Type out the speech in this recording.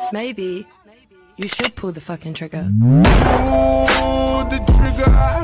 Maybe you should pull the fucking trigger. Pull the trigger.